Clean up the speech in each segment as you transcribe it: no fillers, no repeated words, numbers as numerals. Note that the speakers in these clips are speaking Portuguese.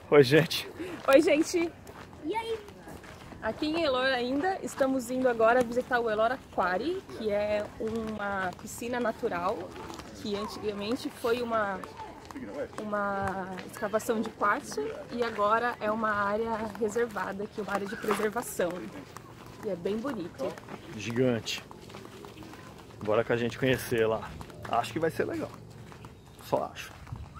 Oi, gente. Oi, gente. E aí? Aqui em Elora ainda, estamos indo agora visitar o ELORA QUARRY, que é uma piscina natural, que antigamente foi uma escavação de quartzo e agora é uma área reservada, aqui, uma área de preservação. E é bem bonito. Gigante. Bora com a gente conhecer lá. Acho que vai ser legal. Só acho.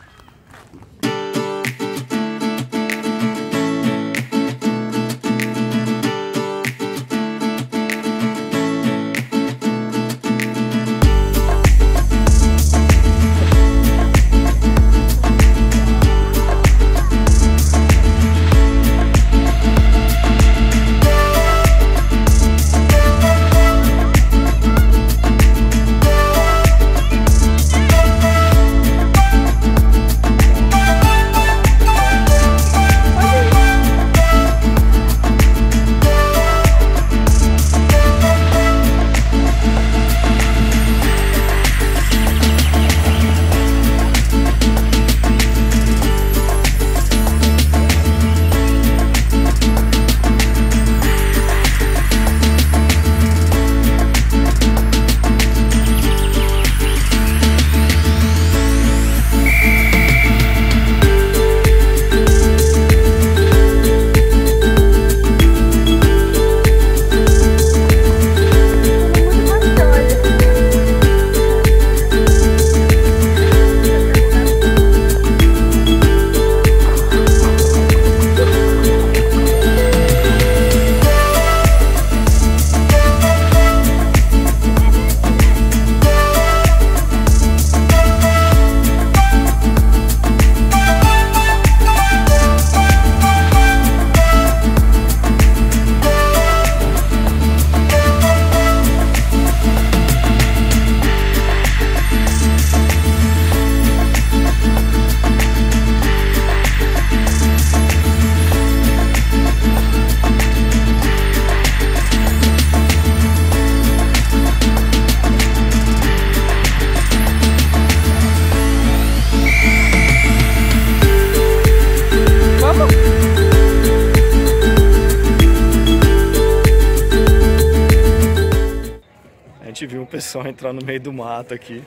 A gente viu um pessoal entrar no meio do mato aqui.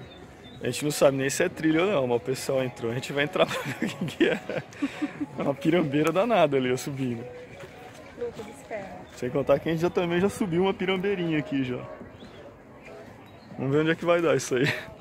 A gente não sabe nem se é trilha ou não, mas o pessoal entrou. A gente vai entrar pra ver o que é. É uma pirambeira danada ali, subindo. Sem contar que a gente também já subiu uma pirambeirinha aqui já. Vamos ver onde é que vai dar isso aí.